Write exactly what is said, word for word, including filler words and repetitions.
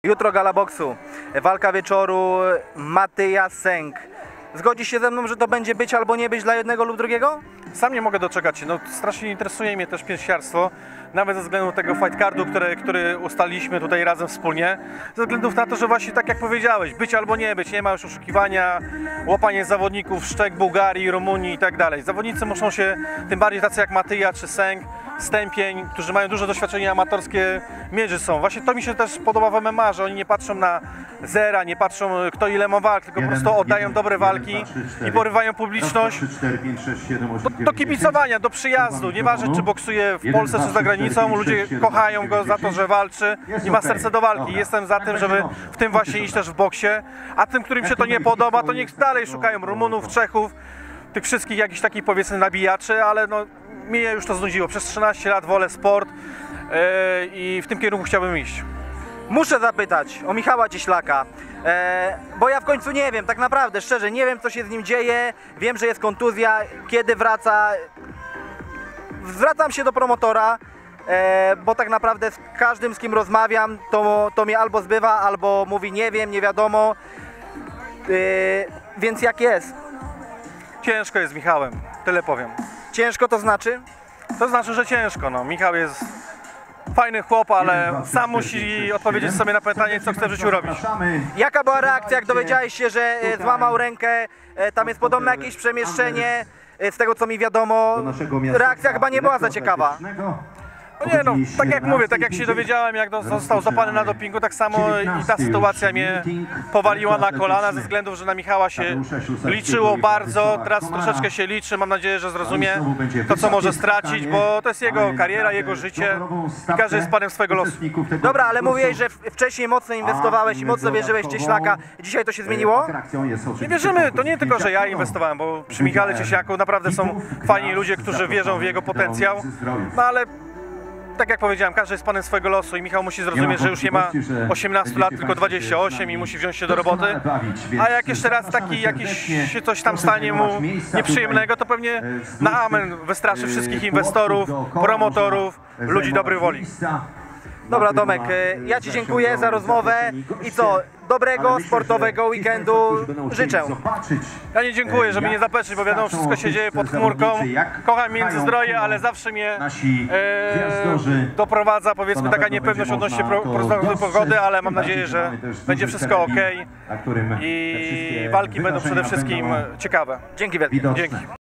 Jutro gala boksu, walka wieczoru, Matyja Sęk. Zgodzisz się ze mną, że to będzie być albo nie być dla jednego lub drugiego? Sam nie mogę doczekać się. No, strasznie interesuje mnie też pięściarstwo, nawet ze względu tego fight cardu, który, który ustaliliśmy tutaj razem wspólnie. Ze względów na to, że właśnie tak jak powiedziałeś, być albo nie być, nie ma już oszukiwania, łapanie zawodników z Czech, Bułgarii, Rumunii i tak dalej. Zawodnicy muszą się, tym bardziej tacy jak Matyja czy Sęk, Stępień, którzy mają duże doświadczenie amatorskie, mierzy są. Właśnie to mi się też podoba w M M A, że oni nie patrzą na zera, nie patrzą kto ile ma walk, tylko po prostu oddają dobre walki i porywają publiczność do, do kibicowania, do przyjazdu. Nieważne czy boksuje w Polsce czy za granicą, ludzie kochają go za to, że walczy i ma serce do walki. Jestem za tym, żeby w tym właśnie iść też w boksie, a tym, którym się to nie podoba, to niech dalej szukają Rumunów, Czechów, tych wszystkich jakichś takich powiedzmy nabijaczy, ale no mnie już to znudziło. Przez trzynaście lat wolę sport yy, i w tym kierunku chciałbym iść. Muszę zapytać o Michała Cieślaka, e, bo ja w końcu nie wiem, tak naprawdę, szczerze, nie wiem co się z nim dzieje, wiem, że jest kontuzja, kiedy wraca. Zwracam się do promotora, e, bo tak naprawdę z każdym, z kim rozmawiam, to, to mnie albo zbywa, albo mówi nie wiem, nie wiadomo, e, więc jak jest? Ciężko jest z Michałem, tyle powiem. Ciężko to znaczy? To znaczy, że ciężko. No. Michał jest fajny chłop, ale sam musi odpowiedzieć sobie na pytanie, co chce w życiu robić. Jaka była reakcja, jak dowiedziałeś się, że e, złamał rękę, e, tam jest podobne jakieś przemieszczenie, e, z tego co mi wiadomo, reakcja chyba nie była za ciekawa. No nie no, tak jak mówię, tak jak się dowiedziałem, jak do, został złapany na dopingu, tak samo i ta sytuacja mnie powaliła na kolana ze względu, że na Michała się liczyło bardzo, teraz troszeczkę się liczy, mam nadzieję, że zrozumie to, co może stracić, bo to jest jego kariera, jego życie i każdy jest panem swojego losu. Dobra, ale mówiłeś, że wcześniej mocno inwestowałeś i mocno wierzyłeś w Cieślaka, dzisiaj to się zmieniło? Nie wierzymy, to nie tylko, że ja inwestowałem, bo przy Michale Cieślaku naprawdę są fajni ludzie, którzy wierzą w jego potencjał, no ale tak jak powiedziałem, każdy jest panem swojego losu i Michał musi zrozumieć, że już nie ma osiemnastu lat, tylko dwudziestu ośmiu i musi wziąć się do roboty. A jak jeszcze raz taki jakiś się coś tam stanie mu nieprzyjemnego, to pewnie na amen wystraszy wszystkich inwestorów, promotorów, ludzi dobrej woli. Dobra Tomek, ja Ci dziękuję za rozmowę i co, dobrego sportowego weekendu życzę. Ja nie dziękuję, żeby nie zapeczyć, bo wiadomo, wszystko się dzieje pod chmurką. Kocham Międzyzdroje, ale zawsze mnie e, doprowadza, powiedzmy, taka niepewność odnośnie prognozy pogody, ale mam nadzieję, że będzie wszystko ok i walki będą przede wszystkim ciekawe. Dzięki wielkie. Dzięki.